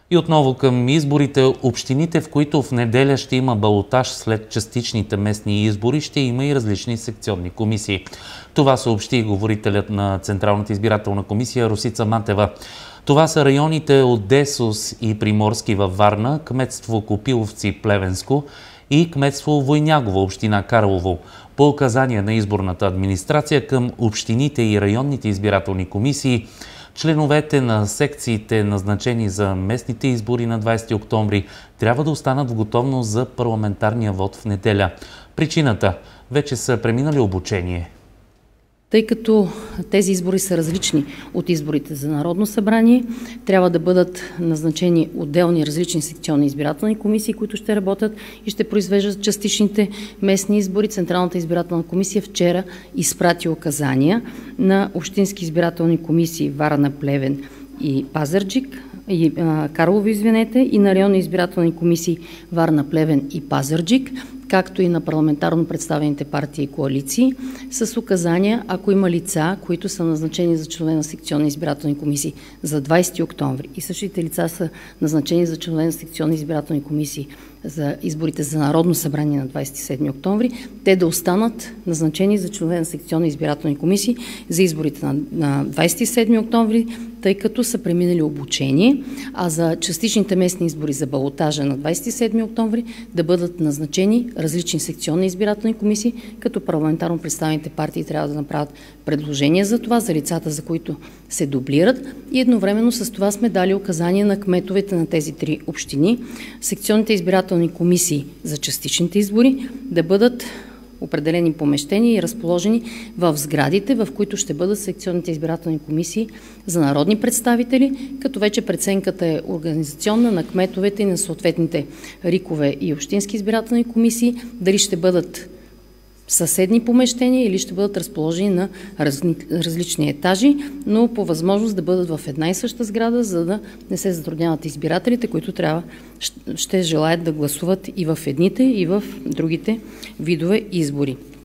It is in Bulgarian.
И отново към изборите. Общините, в които в неделя ще има балотаж след частичните местни избори, ще има и различни секционни комисии. Това съобщи говорителят на Централната избирателна комисия Росица Матева. Това са районите от Десос и Приморски във Варна, кметство Копиловци Плевенско и кметство Войнягово, община Карлово. По указания на изборната администрация към общините и районните избирателни комисии, членовете на секциите, назначени за местните избори на 20 октомври, трябва да останат в готовност за парламентарния вод в неделя. Причината – вече са преминали обучение. Тъй като тези избори са различни от изборите за Народно събрание, трябва да бъдат назначени отделни различни секционни избирателни комисии, които ще работят и ще произвеждат частичните местни избори. Централната избирателна комисия вчера изпрати указания на общински избирателни комисии Варна, Плевен и Пазарджик, Карлово, и на районни избирателни комисии Варна, Плевен и Пазарджик, както и на парламентарно представените партии и коалиции, с указания, ако има лица, които са назначени за членове на секционни избирателни комисии за 20 октомври и същите лица са назначени за членове на секционни избирателни комисии за изборите за Народно събрание на 27 октомври, те да останат назначени за членове на секционни избирателни комисии за изборите на 27 октомври, тъй като са преминали обучение, а за частичните местни избори за балотажа на 27 октомври да бъдат назначени различни секционни избирателни комисии, като парламентарно представените партии трябва да направят предложения за това, за лицата, за които се дублират, и едновременно с това сме дали указания на кметовете на тези три общини, секционните избирателни комисии за частичните избори да бъдат определени помещения и разположени в сградите, в които ще бъдат секционните избирателни комисии за народни представители, като вече преценката е организационна на кметовете и на съответните РИКове и общински избирателни комисии, дали ще бъдат съседни помещения или ще бъдат разположени на различни етажи, но по възможност да бъдат в една и съща сграда, за да не се затрудняват избирателите, които ще желаят да гласуват и в едните, и в другите видове избори.